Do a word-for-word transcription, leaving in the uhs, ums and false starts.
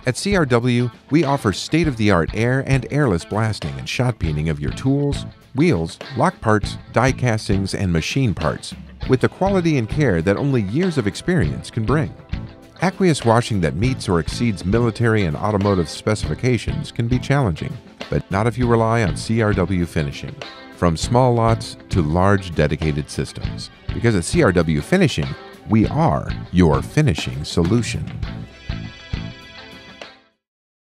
At C R W, we offer state-of-the-art air and airless blasting and shot peening of your tools, wheels, lock parts, die castings, and machine parts, with the quality and care that only years of experience can bring. Aqueous washing that meets or exceeds military and automotive specifications can be challenging, but not if you rely on C R W Finishing. From small lots to large dedicated systems. Because at C R W Finishing, we are your finishing solution.